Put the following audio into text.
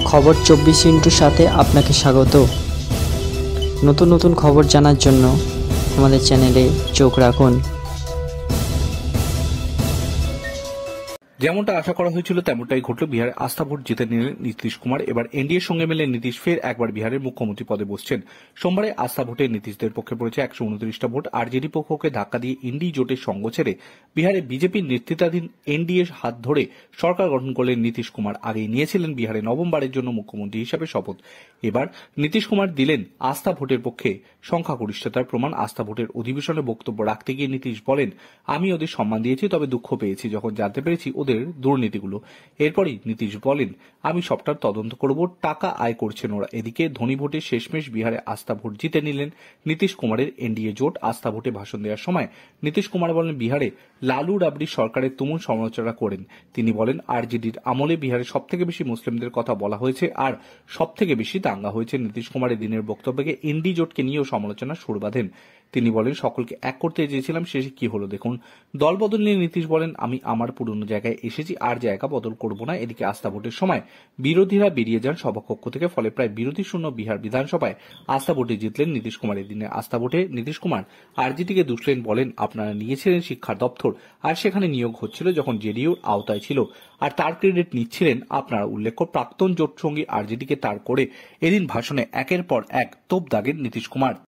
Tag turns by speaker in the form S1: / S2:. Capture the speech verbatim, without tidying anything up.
S1: খবর চব্বিশ ইন্টুর সাথে আপনাকে স্বাগত। নতুন নতুন খবর জানার জন্য আমাদের চ্যানেলে চোখ রাখুন।
S2: যেমনটা আশা করা হয়েছিল তেমনটাই ঘটল। বিহারে আস্থা ভোট জিতে নিলেন নীতিশ কুমার। এবার এনডিএর সঙ্গে মিলে নীতিশ ফের একবার বিহারের মুখ্যমন্ত্রী পদে বসছেন। সোমবারে আস্থা ভোটে নীতিশদের পক্ষে পড়েছে একশো উনত্রিশটা ভোট। আরজেডি পক্ষকে ধাক্কা দিয়ে ইন্ডি জোটের সঙ্গ ছেড়ে বিহারে বিজেপির নেতৃত্বাধীন এনডিএর হাত ধরে সরকার গঠন করলেন নীতিশ কুমার। আগেই নিয়েছিলেন বিহারে নবমবারের জন্য মুখ্যমন্ত্রী হিসাবে শপথ। এবার নীতিশ কুমার দিলেন আস্থা ভোটের পক্ষে সংখ্যাগরিষ্ঠতার প্রমাণ। আস্থা ভোটের অধিবেশনে বক্তব্য রাখতে গিয়ে নীতিশ বলেন, আমি ওদের সম্মান দিয়েছি, তবে দুঃখ পেয়েছি যখন জানতে পেরেছি ওদের দুর্নীতিগুলো। এরপরই নীতিশ বলেন, আমি সবটার তদন্ত করব, টাকা আয় করছেন ওরা। এদিকে ধনী ভোটে শেষমেশ বিহারে আস্থা ভোট জিতে নিলেন নীতিশ কুমারের এনডিএ জোট। আস্থা ভোটে ভাষণ দেওয়ার সময় নীতিশ কুমার বলেন, বিহারে লালু রাবড়ি সরকারের তুমুল সমালোচনা করেন। তিনি বলেন, আরজেডির আমলে বিহারে সব থেকে বেশি মুসলিমদের কথা বলা হয়েছে আর সব থেকে বেশি দাঙ্গা হয়েছে। নীতিশ কুমারের দিনের বক্তব্যকে এনডি জোটকে নিয়েও সমালোচনা সুর বাঁধেন। তিনি বলেন, সকলকে এক করতে চেয়েছিলাম, শেষে কি হলো দেখুন। দল বদল নিয়ে নীতিশ বলেন, আমি আমার পুরনো জায়গায় এসেছি, আর জায়গা বদল করব না। এদিকে আস্থা ভোটের সময় বিরোধীরা বেরিয়ে যান সভাকক্ষ থেকে, ফলে প্রায় বিরোধী শূন্য বিহার বিধানসভায় আস্থা ভোটে জিতলেন নীতিশ কুমার। এদিনে আস্থা ভোটে নীতিশ কুমার আরজেডিকে দুষলেন, বলেন, আপনারা নিয়েছিলেন শিক্ষা দপ্তর, আর সেখানে নিয়োগ হচ্ছিল যখন জেডিইউর আওতায় ছিল, আর তার ক্রেডিট নিচ্ছিলেন আপনারা। উল্লেখ্য, প্রাক্তন জোটসঙ্গী আরজেডিকে তার করে এদিন ভাষণে একের পর এক তোপ দাগেন নীতিশ কুমার।